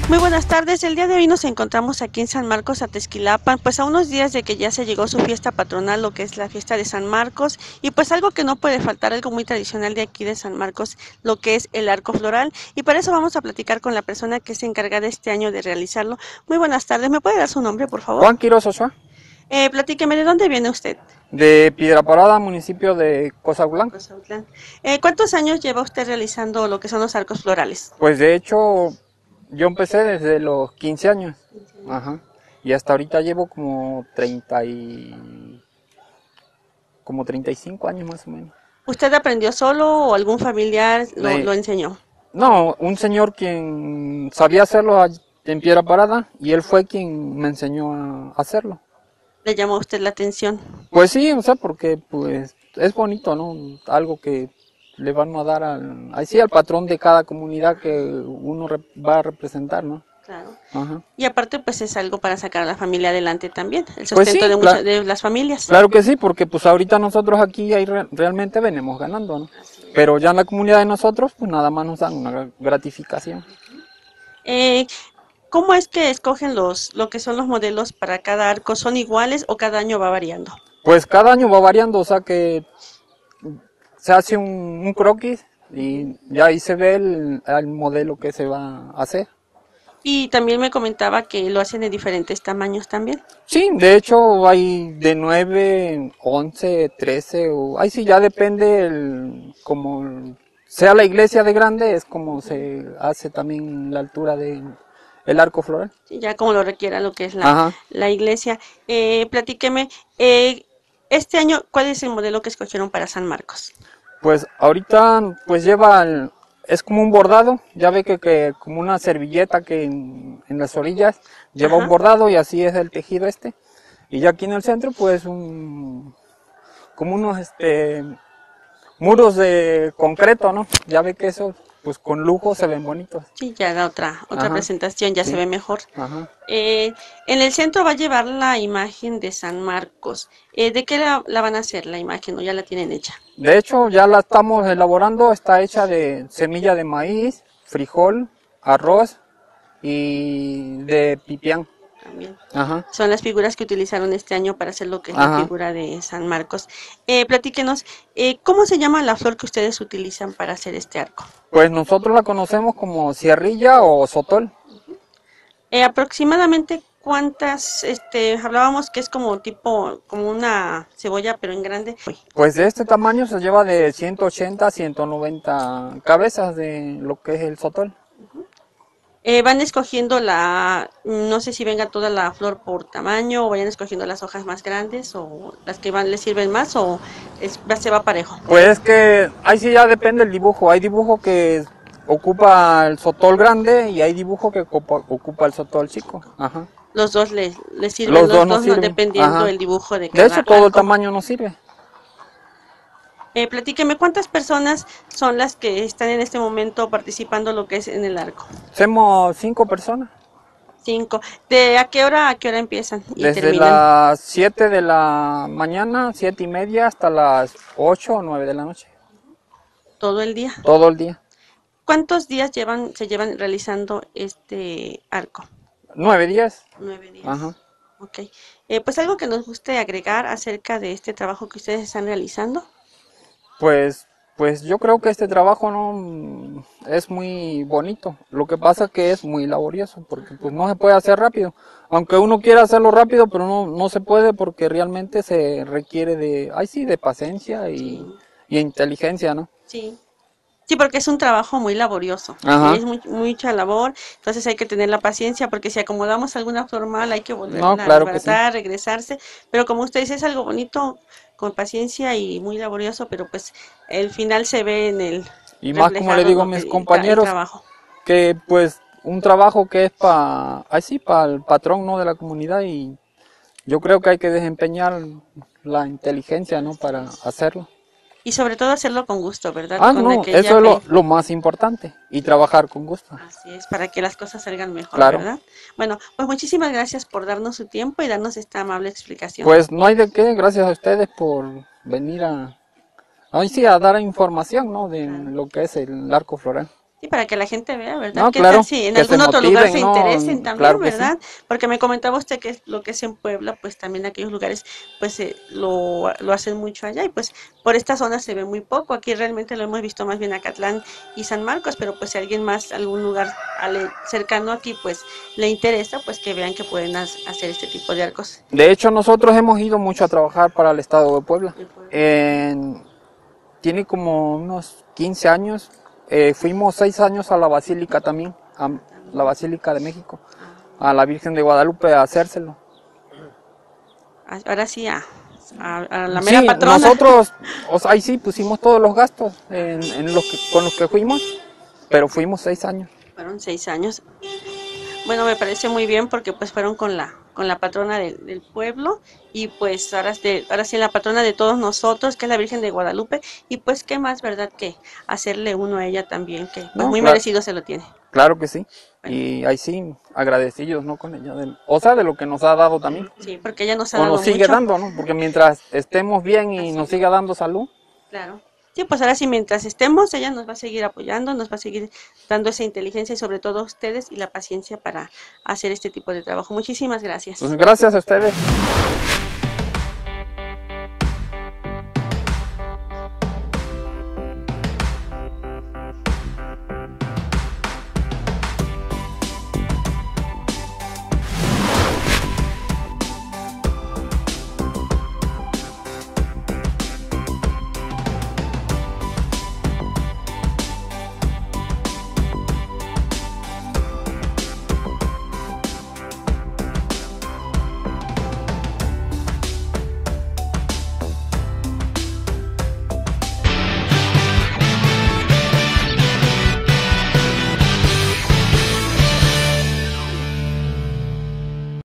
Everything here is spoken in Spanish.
Muy buenas tardes, el día de hoy nos encontramos aquí en San Marcos, Atezquilapan, pues a unos días de que ya se llegó su fiesta patronal, lo que es la fiesta de San Marcos, y pues algo que no puede faltar, algo muy tradicional de aquí de San Marcos, lo que es el arco floral, y para eso vamos a platicar con la persona que se encarga este año de realizarlo. Muy buenas tardes, ¿me puede dar su nombre, por favor? Juan Quiroz Ochoa, Platíqueme, ¿de dónde viene usted? de Piedra Parada, municipio de Cozahutlán. Cozautlán. ¿Cuántos años lleva usted realizando lo que son los arcos florales? Pues de hecho, yo empecé desde los 15 años. Ajá. Y hasta ahorita llevo como 35 años más o menos. ¿Usted aprendió solo o algún familiar lo Eh, enseñó? no, un señor quien sabía hacerlo en Piedra Parada y él fue quien me enseñó a hacerlo. ¿Le llamó a usted la atención? Pues sí, o sea, porque pues es bonito, ¿no? Algo que le van a dar al patrón de cada comunidad que uno va a representar, ¿no? Claro. Ajá. Y aparte, pues es algo para sacar a la familia adelante también, el Pues sustento sí, de muchas de las familias. claro que sí, porque pues ahorita nosotros aquí ahí realmente venimos ganando, ¿no? Pero ya en la comunidad de nosotros, pues nada más nos dan una gratificación. Eh, ¿Cómo es que escogen lo que son los modelos para cada arco? ¿Son iguales o cada año va variando? Pues cada año va variando, o sea que se hace un croquis y ya ahí se ve el modelo que se va a hacer. Y también me comentaba que lo hacen de diferentes tamaños también. Sí, de hecho hay de 9, 11, 13, o ahí sí ya depende como sea la iglesia de grande, es como se hace también la altura el arco floral. Sí, ya como lo requiera lo que es Ajá. la iglesia. Platíqueme, este año, ¿cuál es el modelo que escogieron para San Marcos? Pues ahorita pues es como un bordado, ya ve que como una servilleta que en las orillas lleva un Ajá. bordado y así es el tejido este. Y ya aquí en el centro pues como unos muros de concreto, ¿no? Ya ve que eso pues con lujo se ven bonitos. Sí, ya da otra Ajá, presentación, ya se sí, ve mejor. ajá. En el centro va a llevar la imagen de San Marcos. ¿De qué la van a hacer la imagen o ya la tienen hecha? De hecho ya la estamos elaborando, está hecha de semilla de maíz, frijol, arroz y de pipián. También. Ajá, Son las figuras que utilizaron este año para hacer lo que es la ajá. figura de San Marcos. Platíquenos, ¿cómo se llama la flor que ustedes utilizan para hacer este arco? Pues nosotros la conocemos como cierrilla o sotol. Aproximadamente cuántas, hablábamos que es como tipo, como una cebolla, pero en grande. Pues de este tamaño se lleva de 180 a 190 cabezas de lo que es el sotol. Van escogiendo no sé si venga toda la flor por tamaño o vayan escogiendo las hojas más grandes o las que les sirven más o se va parejo. Pues es que ahí sí ya depende el dibujo. Hay dibujo que ocupa el sotol grande y hay dibujo que ocupa el sotol chico. Ajá. Los dos les sirven, Los dos los nos dos no, sirven. dependiendo Ajá. el dibujo de De cada hecho todo el arco. tamaño nos sirve. Platíqueme, ¿cuántas personas son las que están en este momento participando lo que es en el arco? Somos 5 personas. 5. ¿De a qué hora empiezan y Desde terminan? las 7 de la mañana, 7:30 hasta las 8 o 9 de la noche. Todo el día. Todo el día. ¿Cuántos días se llevan realizando este arco? 9 días. 9 días. Ajá. Ok. Pues algo que nos guste agregar acerca de este trabajo que ustedes están realizando. Pues yo creo que este trabajo no es muy bonito. Lo que pasa que es muy laborioso porque pues no se puede hacer rápido. Aunque uno quiera hacerlo rápido, pero no se puede porque realmente se requiere de paciencia Sí, y inteligencia, ¿no? sí. Sí, porque es un trabajo muy laborioso, sí, Ajá. es mucha labor, entonces hay que tener la paciencia porque si acomodamos alguna flor mal hay que No, volverla a claro que sí. desbaratar, regresarse, pero como usted dice es algo bonito, con paciencia y muy laborioso, pero pues el final se ve en el Y más como le reflejado digo a lo mis que el compañeros, trabajo. que pues un trabajo que es para el patrón, ¿no? De la comunidad y yo creo que hay que desempeñar la inteligencia, ¿no? Para hacerlo. Y sobre todo hacerlo con gusto, ¿verdad? Ah, Con no, aquella eso es fe. lo más importante y trabajar con gusto. Así es, para que las cosas salgan mejor, Claro. ¿verdad? Bueno, pues muchísimas gracias por darnos su tiempo y darnos esta amable explicación. Pues no hay de qué, gracias a ustedes por venir hoy sí, a dar información, ¿no? De Claro. lo que es el arco floral. Sí, Y para que la gente vea, ¿verdad? No, ¿Qué claro, tal si en que se algún otro lugar motiven, se ¿no? interesen también, Claro que sí. ¿verdad? Porque me comentaba usted que lo que es en Puebla, pues también aquellos lugares, pues lo hacen mucho allá y pues por esta zona se ve muy poco. Aquí realmente lo hemos visto más bien Acatlán y San Marcos, pero pues si alguien más, algún lugar cercano aquí, pues le interesa, pues que vean que pueden hacer este tipo de arcos. De hecho, nosotros hemos ido mucho a trabajar para el estado de Puebla. De Puebla. Tiene como unos 15 años. Fuimos 6 años a la Basílica también, a la Basílica de México, a la Virgen de Guadalupe a hacérselo. Ahora sí, a la mera Sí, patrona. nosotros, o sea, ahí sí pusimos todos los gastos con los que fuimos, pero fuimos 6 años. Fueron 6 años. Bueno, me parece muy bien porque pues fueron con la patrona del pueblo y pues ahora sí la patrona de todos nosotros, que es la Virgen de Guadalupe, y pues qué más, ¿verdad? Que hacerle uno a ella también, que pues No, muy claro, merecido se lo tiene. claro que sí. Bueno, Y ahí sí, agradecidos, ¿no? Con ella, o sea, de lo que nos ha dado también. sí, porque ella nos ha O dado nos sigue mucho. dando, ¿no? Porque mientras estemos bien y Así nos es, siga dando salud, claro. Sí, pues ahora sí, mientras estemos, ella nos va a seguir apoyando, nos va a seguir dando esa inteligencia y sobre todo a ustedes y la paciencia para hacer este tipo de trabajo. Muchísimas gracias. pues gracias a ustedes.